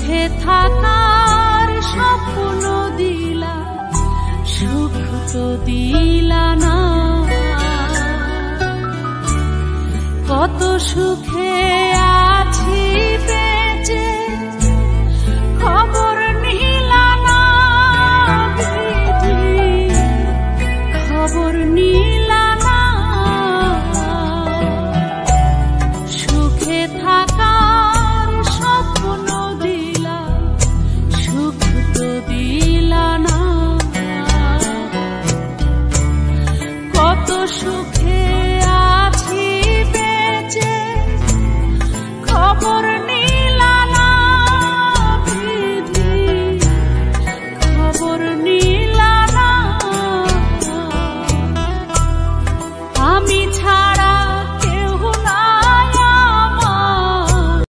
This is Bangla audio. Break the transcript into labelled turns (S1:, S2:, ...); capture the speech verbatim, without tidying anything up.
S1: সুখে থাকার স্বপ্ন দিলা, সুখ তো দিলা না। কত সুখে